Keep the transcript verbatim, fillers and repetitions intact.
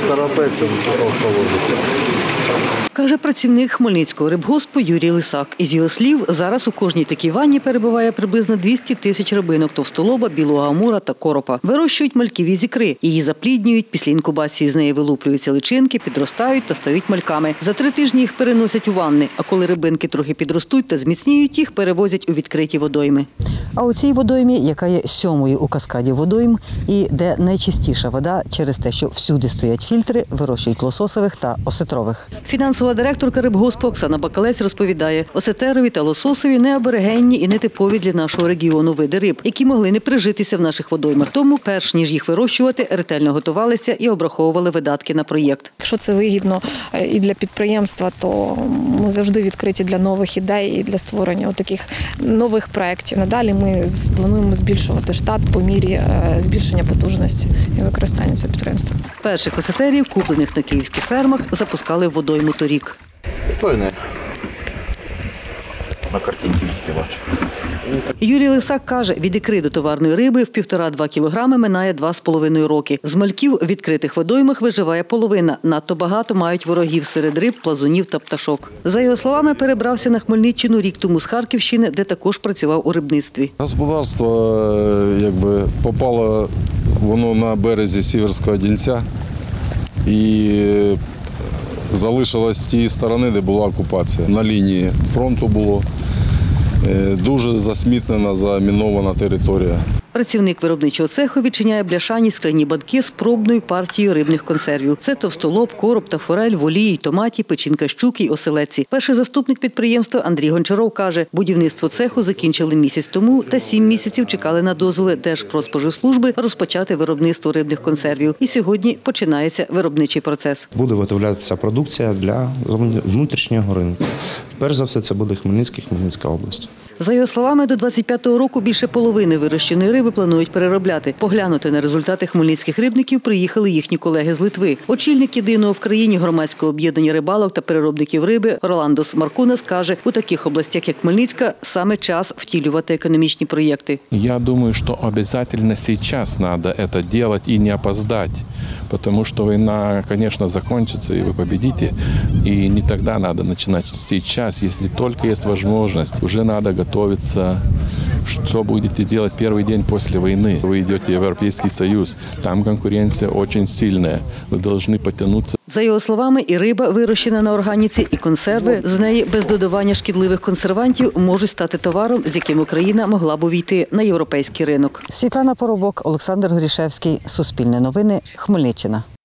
Каже працівник Хмельницького рибгоспу Юрій Лисак. Із його слів, зараз у кожній такій ванні перебуває приблизно двісті тисяч рибинок, товстолоба, білого амура та коропа. Вирощують мальків із ікри. Її запліднюють, після інкубації з неї вилуплюються личинки, підростають та стають мальками. За три тижні їх переносять у ванни, а коли рибинки трохи підростуть та зміцніють, їх перевозять у відкриті водойми. А у цій водоймі, яка є сьомою у каскаді водойм і де найчистіша вода через те, що всюди стоять фільтри, вирощують лососових та осетрових. Фінансова директорка рибгоспу Оксана Бакалець розповідає, осетерові та лососові не аборигенні і нетипові для нашого регіону види риб, які могли не прижитися в наших водоймах. Тому, перш ніж їх вирощувати, ретельно готувалися і обраховували видатки на проєкт. Якщо це вигідно і для підприємства, то ми завжди відкриті для нових ідей і для створення таких нових проєктів. Надалі ми плануємо збільшувати штат по мірі збільшення потужності і використання цього підприємства. Перших осетерів, куплених на київських фермах, запускали в водойму торік. Тойне. На картинці не бачу. Юрій Лисак каже, від ікри до товарної риби в півтора-два кілограми минає два з половиною роки. З мальків в відкритих водоймах виживає половина. Надто багато мають ворогів серед риб, плазунів та пташок. За його словами, перебрався на Хмельниччину рік тому з Харківщини, де також працював у рибництві. Господарство якби попало воно на березі Сіверського Дільця і залишилось з тієї сторони, де була окупація. На лінії фронту було. Дуже засмітнена, замінована територія. Працівник виробничого цеху відчиняє бляшані скляні банки з пробною партією рибних консервів. Це товстолоб, короб та форель, в олії, томаті, печінка щуки й оселедці. Перший заступник підприємства Андрій Гончаров каже, будівництво цеху закінчили місяць тому та сім місяців чекали на дозволи Держпродспоживслужби розпочати виробництво рибних консервів. І сьогодні починається виробничий процес. Буде виготовлятися продукція для внутрішнього ринку. Перш за все, це буде Хмельницький, Хмельницька область. За його словами, до двадцять п'ятого року більше половини вирощеної риби планують переробляти. Поглянути на результати хмельницьких рибників приїхали їхні колеги з Литви. Очільник єдиного в країні громадського об'єднання рибалок та переробників риби Роландос Маркунас каже, у таких областях, як Хмельницька, саме час втілювати економічні проєкти. Я думаю, що обов'язково зараз треба це робити і не опоздати. Потому что война, конечно, закончится, и вы победите. И не тогда надо начинать, сейчас, если только есть возможность. Уже надо готовиться, что будете делать первый день после войны. Вы идете в Европейский Союз, там конкуренция очень сильная. Вы должны потянуться. За його словами, і риба, вирощена на органіці, і консерви з неї без додавання шкідливих консервантів можуть стати товаром, з яким Україна могла б увійти на європейський ринок. Світлана Поробок, Олександр Горішевський, Суспільне новини, Хмельниччина.